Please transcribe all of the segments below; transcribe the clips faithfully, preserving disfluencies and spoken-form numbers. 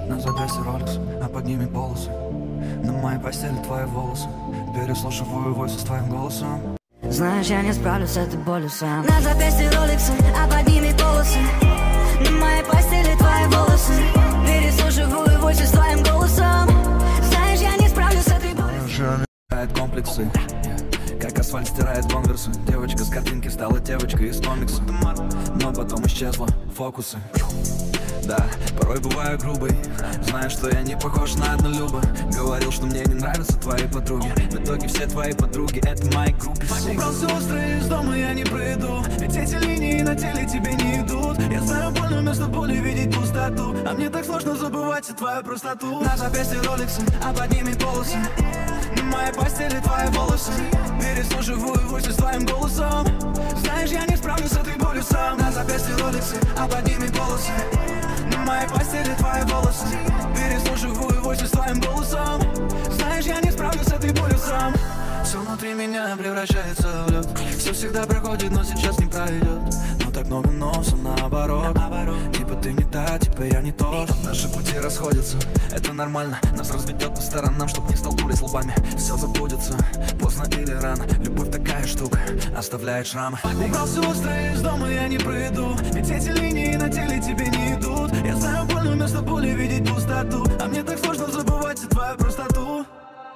На запястье роликс, а под ними полосы. На моей постели твои волосы. Переслушиваю войсы с твоим голосом. Знаешь, я не справлюсь с этой болью сам. На запястье роликсы, а под ними полосы. На моей постели твои волосы. Переслушиваю войсы с твоим голосом. Знаешь, я не справлюсь с этой болью. Стирает комплексы, как асфальт стирает конверсы. Девочка с картинки стала девочкой из комикса, но потом исчезла фокусы. Да, порой бываю грубой. Знаешь, что я не похож на однолюба. Говорил, что мне не нравятся твои подруги. В итоге все твои подруги — это мои группы. Убрался острый из дома, я не пройду. Ведь эти линии на теле тебе не идут. Я знаю, больно вместо боли видеть пустоту. А мне так сложно забывать твою простоту. На запястье роликсы, а под ними полосы. На моей постели твои волосы. Переслушиваю войсы с твоим голосом. Знаешь, я не справлюсь с этой болью сам. На запястье роликсы, а под ними полосы. На моей постели твои волосы. Переслушиваю войсы с твоим голосом. Знаешь, я не справлюсь с этой болью сам. Все внутри меня превращается в лед. Все всегда проходит, но сейчас не пройдет. Но так много носа наоборот. Типа ты не та, типа я не тот. Наши пути расходятся, это нормально. Нас разведет по сторонам, чтоб не столкнулись лбами. Все забудется, поздно или рано. Любовь такая штука, оставляет шрамы. Убрался острый из дома, я не пройду. Ведь эти линии на теле тебе не идут. Я знаю, больно вместо боли видеть пустоту. А мне так сложно забывать твою простоту.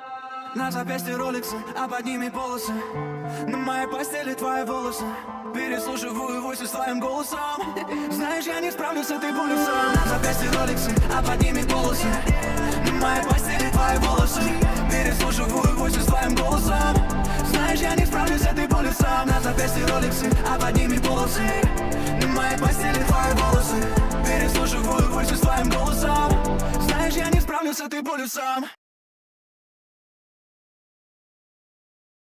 На запястье роликсы, а под ними полосы. На моей постели твои волосы. Переслушиваю войсы с твоим голосом. Знаешь, я не справлюсь с этой болью сам. На запястье роликсы, а под ними полосы. На моей постели твои волосы. Переслушиваю войсы с твоим голосом. Знаешь, я не справлюсь с этой болью сам. На запястье роликсы, а под ними полосы. На моей постели твои волосы. Переслушиваю войсы с твоим голосом. Знаешь, я не справлюсь с этой болью сам.